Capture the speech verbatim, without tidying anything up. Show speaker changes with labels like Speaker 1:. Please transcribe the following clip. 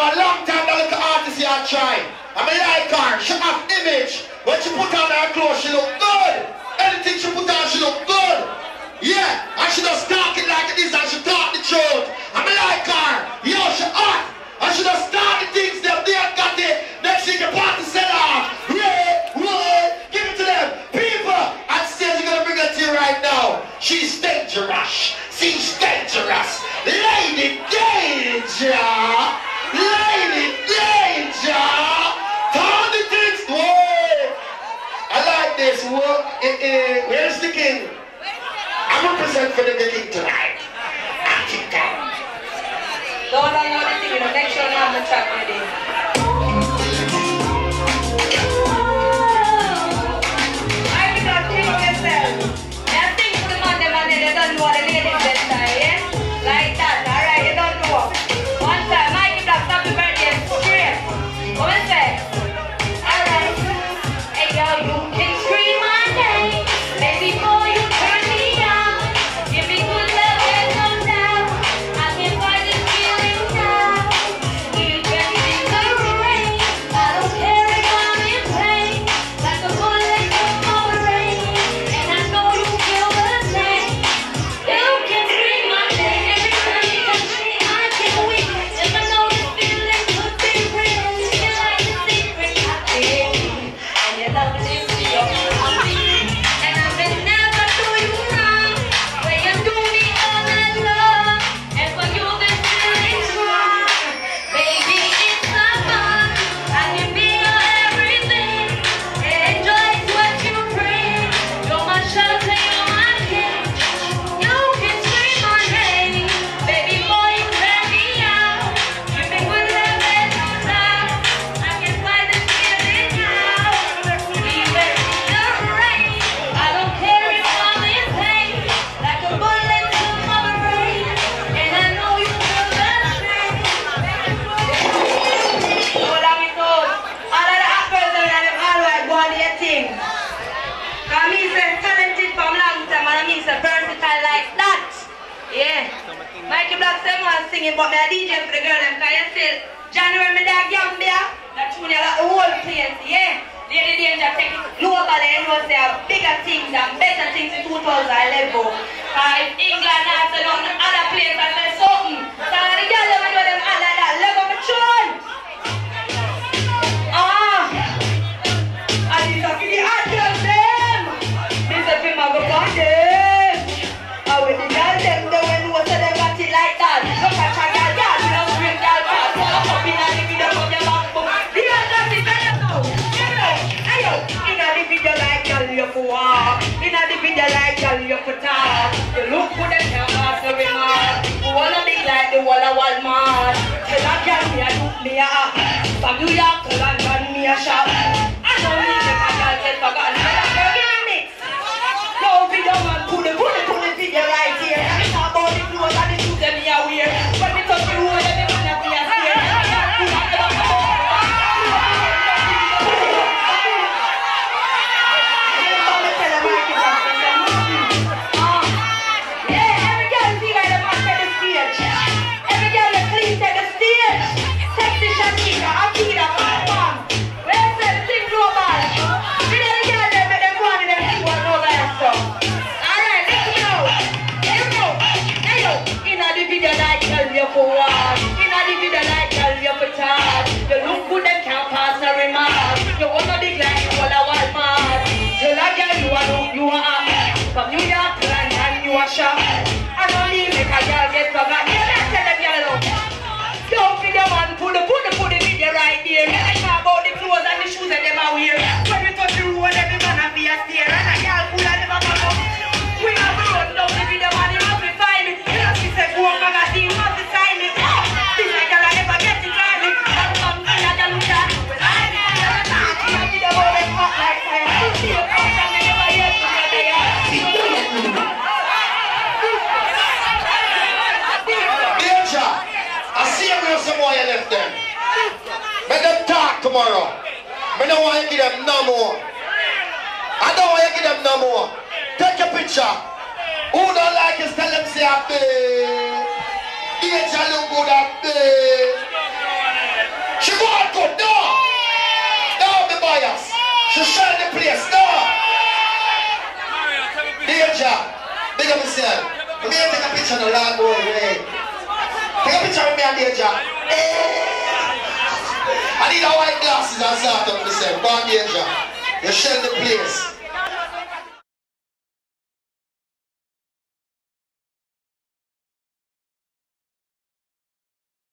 Speaker 1: know, a long time that little artist here try. I mean, like her, she have image. When she put on her clothes, she look good. Anything she put on, she look good. Yeah, and she just talk it like this and she talk the truth. I mean, like her, yo, she hot. And she just start the things them, they ain't got it. Next thing the party sell off. Yeah, yeah, give it to them. People, and stage you're gonna bring it to you right now. She's dangerous. She's dangerous. Lady Danger. Lady Danger. All the things. Whoa. I like this. Whoa. Eh, eh. Where's the king? I'm representing for the king tonight. I'm King Kong.
Speaker 2: Don't know the thing, you know, make sure you have the track ready. I think I'll think yourself. I think for the man, the man, they don't know what the ladies that time, yeah? Like that, alright, you don't know. One time, Mikey Black, happy birthday, straight. Come and say. Alright. Hey, yo, you can scream my name. Baby boy, you turn me on. Give me good love and no doubt. I can find this feeling now. You can feel the rain. I don't care if I'm in pain. Like a bullet from a rain. And I know you feel the same. You can scream my name every time you touch me. I can't wait. If I know this feeling could be real. Feel like a secret I feel. And your love is real. And I will never do you wrong. When you do me all that love. And for you this feeling strong. Baby, it's the fun. I can be your everything. And joy is what you bring. You're my shelter, you're my king. You can scream my name. Baby boy, you turn me out. You make good love and no doubt. I can find this feeling now. Even in the rain. I don't care if I'm in pain. Like a bullet to my brain. And I know you feel the same. Hold on, me toes. All of the actors and them all right, go on their thing. Cause me say talented from long time and me say versatile like that. Yeah. Mikey Black say one singing but me a D J for the girl them cause you still January me da Gambia. That tune you got the whole place, yeah. Lady Danger take it globally, you know say a bigger things and better things in two thousand eleven. Cause if England has done on other place and say something. So the girl them do them all like that. Let go me tune. Ah. And it's up to the hot girls them. This is him a go party. And when the girl them they will know so they got it like that. Look at your girl, girl, you know scream girl fast. Pull up up in the video from your back book. The girl just is there now. You know, hey yo, in the video like girl you for walk. In the video like girl you for talk. You look good and you pass the remark. You wanna be like the wall of Walmart. Tell a girl me a look me a app. From New York to London me a shop. I don't need if a girl get forgotten. Tell a girl give me mix. No video man, put the put the put the video right here. I talk about the clothes and the shoes that me a wear. When me touch the road, every man a be a stare. Yeah, every girl see where the man take the stage. Every girl that clean take the stage. Sexy Shakira, Akira, Pam Pam. Where say the thing global? See the girl they make them go on in them thing one over and stuff. Alright, let's go. Here we go. Hey yo, inna the video like girl you for walk. Inna the video like girl you for talk. You look good and can't pass a remark. You wanna big like you wanna Walmart. Tell a girl you a look, you a app. From New York to London you a shop. I don't need make a girl get forgotten. You can't tell the girl no. Don't video man, put the put the put the video right there. I talk about the clothes and the shoes that them a wear. When we touch the road, every man a be a stare. And a girl full of them a pop up. We have to run down the video man, you have to find me. You know she said go on magazine, you have to sign me. This like girl I never get it right. Come come, see a girl who shot. When I see a video about them hot like fire. You see a pump and they never yet to get there.
Speaker 1: Danger. I see you with some more you left them. Make them talk tomorrow. I don't want to give them no more. I don't want to give them no more. Take a picture. Who don't like it, tell them say a big. Danger look good at big. on Deja. I need a white glasses and start up myself. Go on Deja. You shell the place.